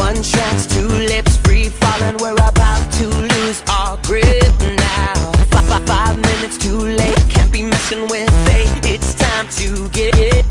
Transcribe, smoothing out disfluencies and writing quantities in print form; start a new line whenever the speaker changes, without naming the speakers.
One chance, two lips, free falling. We're about to lose our grip now. 5 minutes too late, can't be messing with fate. It's time to get it.